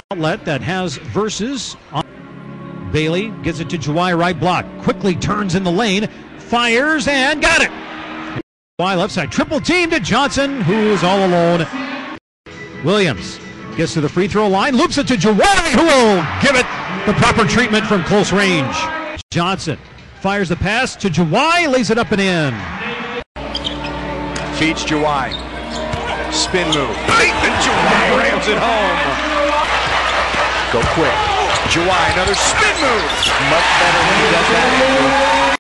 Outlet that has verses on. Bailey gets it to Jawai, right block. Quickly turns in the lane, fires and got it. Jawai left side, triple team to Johnson, who is all alone. Williams gets to the free throw line, loops it to Jawai, who will give it the proper treatment from close range. Johnson fires the pass to Jawai, lays it up and in. Feeds Jawai. Spin move. And Jawai rams it home. Go quick. Jawai, another spin move. Much better when he does that.